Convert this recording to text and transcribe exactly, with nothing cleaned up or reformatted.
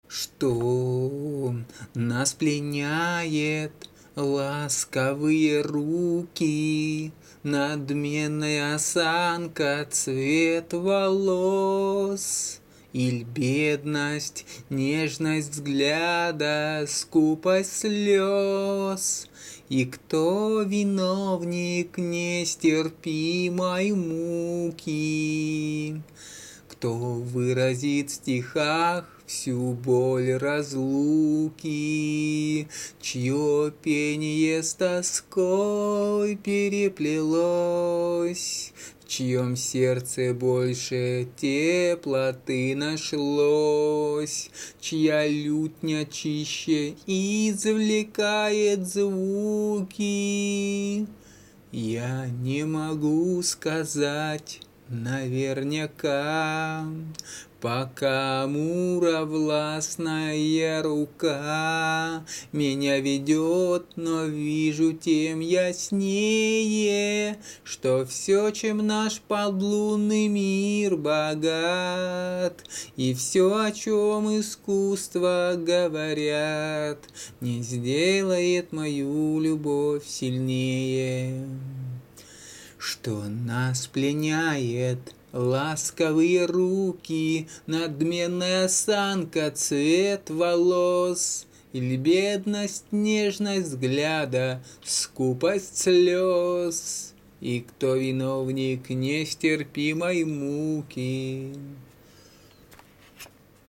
Что нас пленяет ласковые руки, надменная осанка, цвет волос, иль бедность, нежность взгляда, скупость слез? И кто виновник нестерпимой муки? Кто выразит в стихах всю боль разлуки, чье пение с тоской переплелось, в чьем сердце больше теплоты нашлось, чья лютня чище извлекает звуки? Я не могу сказать наверняка, пока муровластная рука меня ведет, но вижу тем яснее, что все, чем наш подлунный мир богат, и все, о чем искусство говорят, не сделает мою любовь сильнее. Что нас пленяет ласковые руки, надменная осанка, цвет волос, или бедность, нежность взгляда, скупость слез? И кто виновник нестерпимой муки?